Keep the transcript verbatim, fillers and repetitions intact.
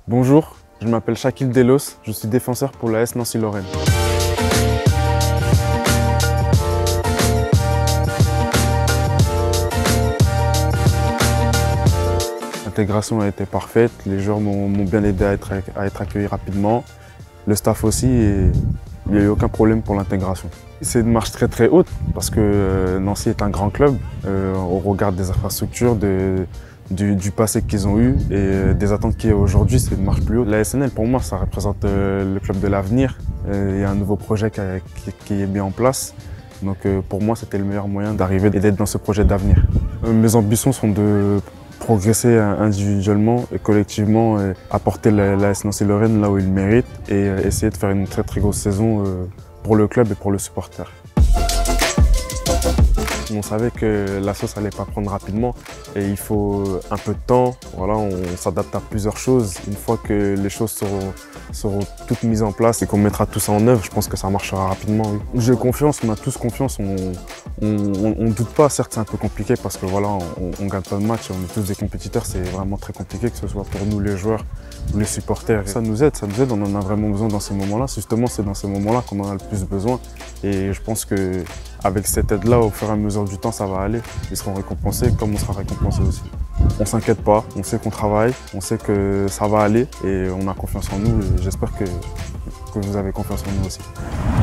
Bonjour, je m'appelle Shaquille Delos, je suis défenseur pour l'A S Nancy-Lorraine. L'intégration a été parfaite, les joueurs m'ont bien aidé à être, à être accueilli rapidement, le staff aussi, et il n'y a eu aucun problème pour l'intégration. C'est une marche très très haute parce que Nancy est un grand club euh, au regard des infrastructures, de, du, du passé qu'ils ont eu et des attentes qu'il y a aujourd'hui, c'est une marche plus haute. La S N L pour moi ça représente euh, le club de l'avenir, euh, il y a un nouveau projet qui, a, qui, qui est mis en place. Donc euh, pour moi c'était le meilleur moyen d'arriver et d'être dans ce projet d'avenir. Euh, mes ambitions sont de progresser individuellement et collectivement, et apporter l'A S Nancy-Lorraine là où il mérite et essayer de faire une très très grosse saison pour le club et pour le supporter. On savait que la sauce n'allait pas prendre rapidement et il faut un peu de temps. Voilà, on s'adapte à plusieurs choses. Une fois que les choses seront, seront toutes mises en place et qu'on mettra tout ça en œuvre, je pense que ça marchera rapidement. Oui. J'ai confiance, on a tous confiance. On ne doute pas, certes c'est un peu compliqué parce que voilà, on ne gagne pas de match, on est tous des compétiteurs, c'est vraiment très compliqué que ce soit pour nous les joueurs ou les supporters. Ça nous aide, ça nous aide, on en a vraiment besoin dans ces moments-là. Justement, c'est dans ces moments-là qu'on en a le plus besoin et je pense que avec cette aide-là, au fur et à mesure du temps, ça va aller. Ils seront récompensés comme on sera récompensés aussi. On ne s'inquiète pas, on sait qu'on travaille, on sait que ça va aller et on a confiance en nous et j'espère que, que vous avez confiance en nous aussi.